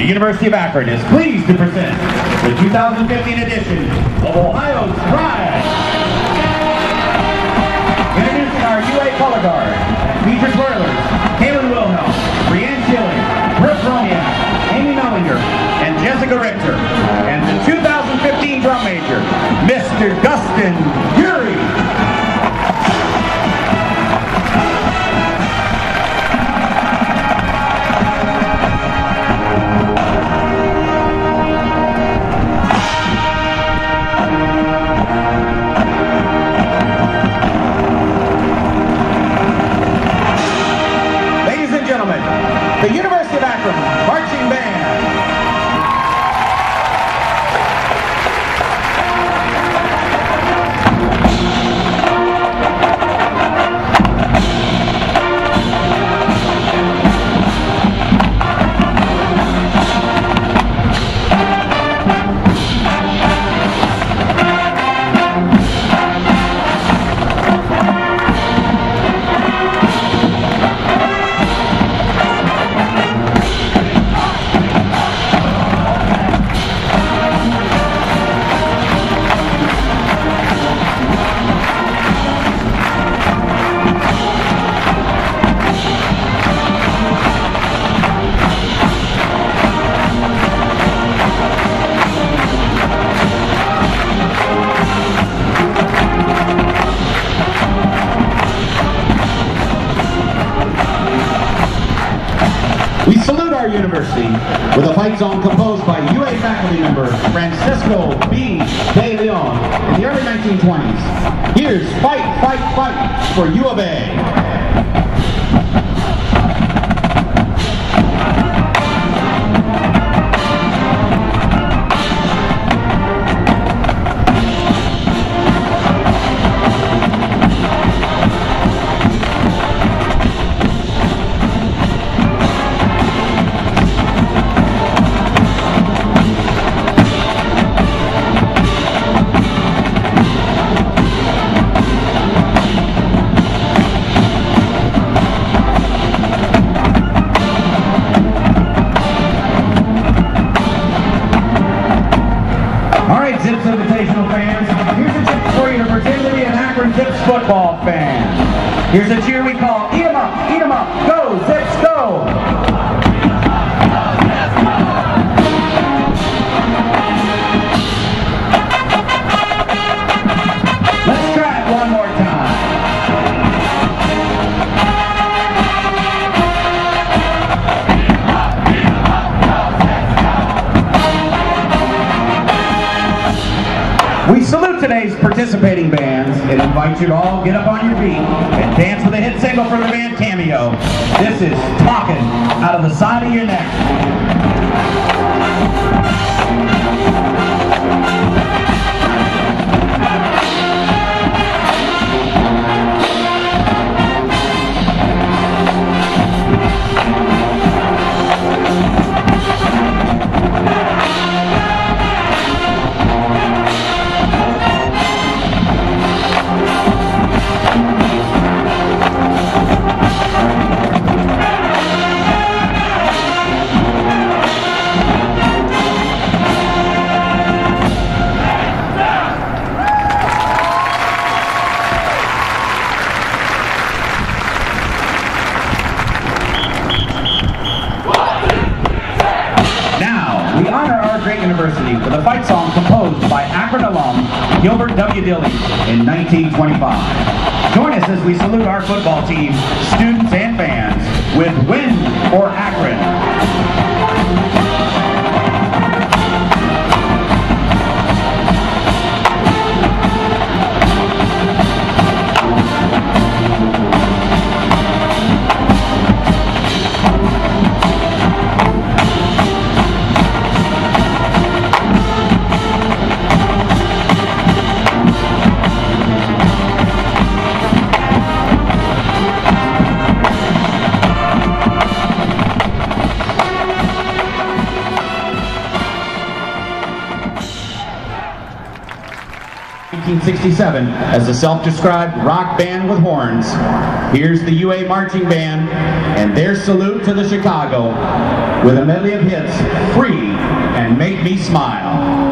University of Akron is pleased to present the 2015 edition of Ohio's Pride. Introducing our UA color guard, feature twirlers, Kaylin Wilhelm, Brianne Schilling, Brooke Broniak, Amy Mellinger, and Jessica Richter. And the 2015 drum major, Mr. Dustin Urey. The University of Akron Marching Band. We salute our university with a fight song composed by UA faculty member Francisco B. De Leon in the early 1920s. Here's Fight, Fight, Fight for U of A. Zips Invitational fans, here's a tip for you to pretend to be an Akron Zips football fan. Here's a cheer we call Eat 'em up, go Zips, go! Let's try it one more time. We salute today's participating bands and invite you to all get up on your feet and dance with a hit single from the band Cameo. This is Talkin' Out of the Side of Your Neck. University with a fight song composed by Akron alum Gilbert W. Dilley in 1925. Join us as we salute our football team, students and fans with Win for Akron. 1967 as the self-described rock band with horns. Here's the UA Marching Band and their salute to the Chicago with a medley of hits, Free and Make Me Smile.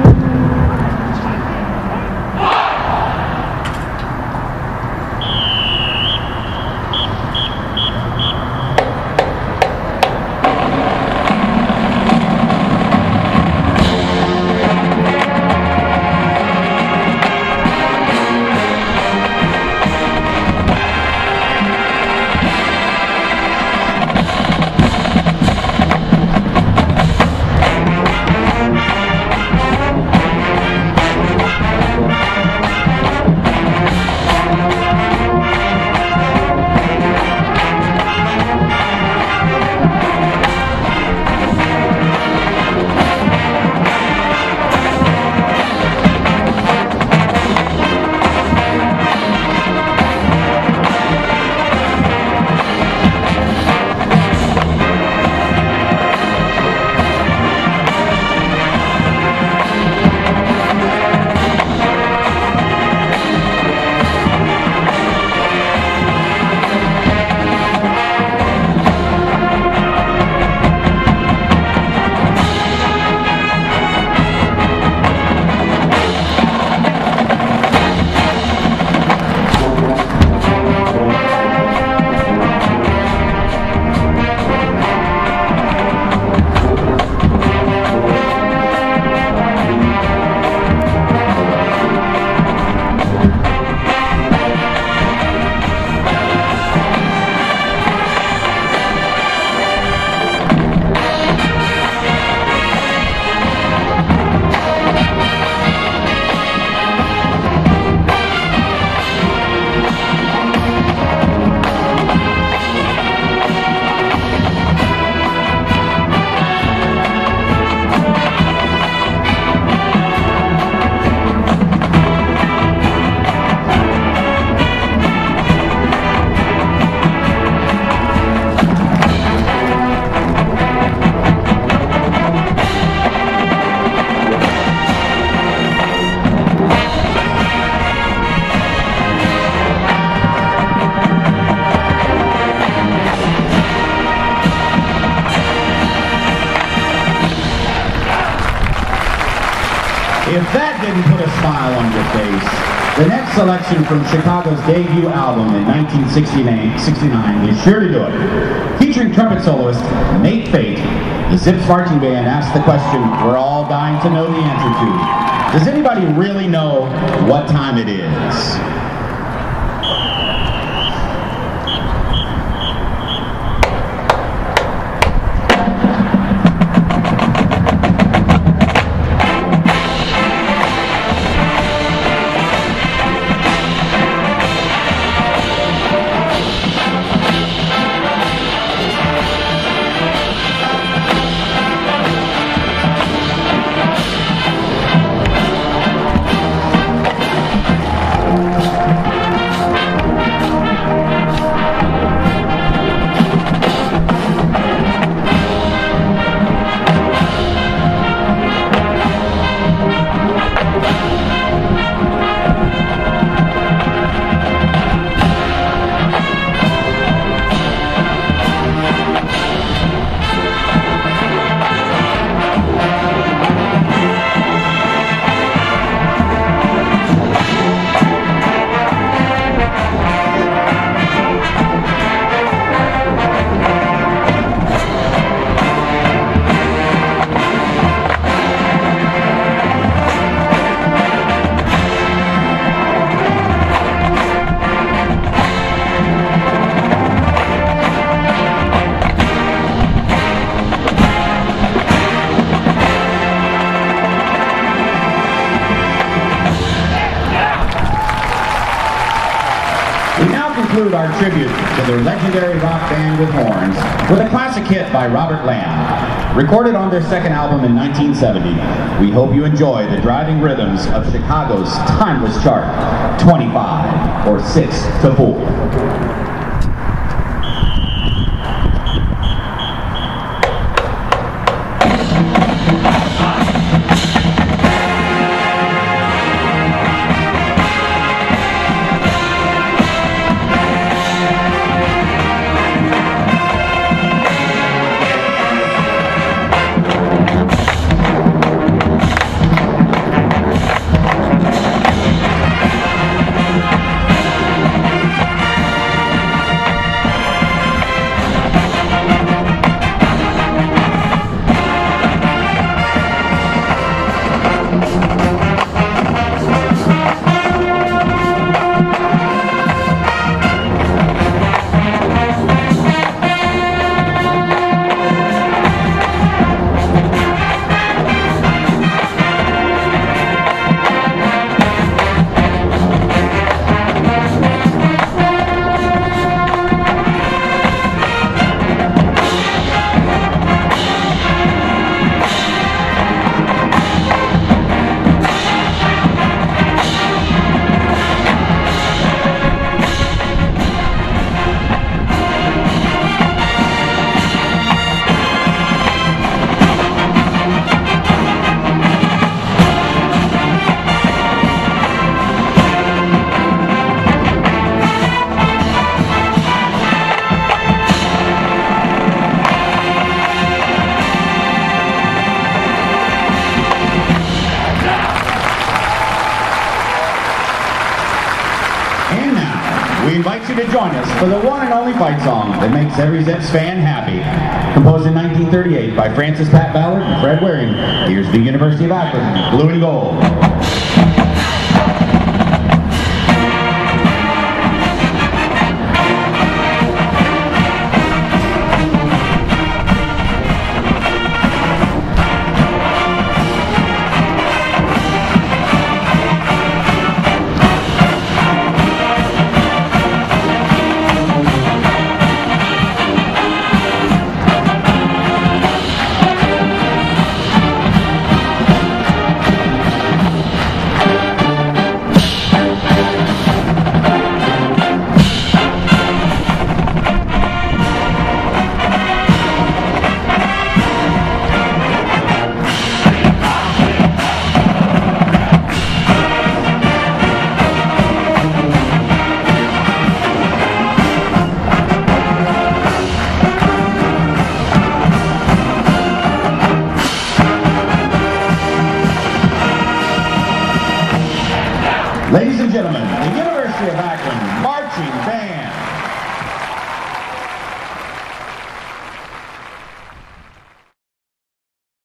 If that didn't put a smile on your face, the next selection from Chicago's debut album in 1969 is sure to do it. Featuring trumpet soloist Nate Fate, the Zips Marching Band asks the question we're all dying to know the answer to. Does anybody really know what time it is? Our tribute to the legendary rock band with horns with a classic hit by Robert Lamb, recorded on their second album in 1970. We hope you enjoy the driving rhythms of Chicago's timeless chart, 25 or 6 to 4. we invite you to join us for the one and only fight song that makes every Zips fan happy. Composed in 1938 by Francis Pat Ballard and Fred Waring, here's the University of Akron, Blue and Gold.